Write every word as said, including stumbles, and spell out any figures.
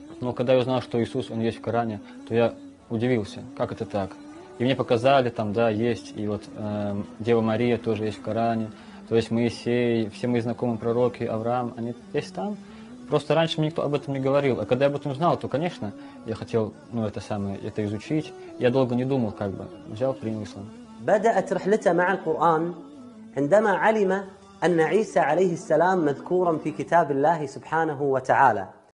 Но когда я узнал, что Иисус, Он есть в Коране, то я удивился, как это так. И мне показали, там, да, есть, и вот э, Дева Мария тоже есть в Коране, то есть Моисей, все мои знакомые пророки, Авраам, они есть там. Просто раньше мне никто об этом не говорил, а когда я об этом узнал, то, конечно, я хотел, ну, это самое, это изучить. Я долго не думал, как бы, взял, принял ислам. بدأت رحلته مع القرآن عندما علم أن عيسى عليه السلام مذكورا في كتاب الله سبحانه وتعالى.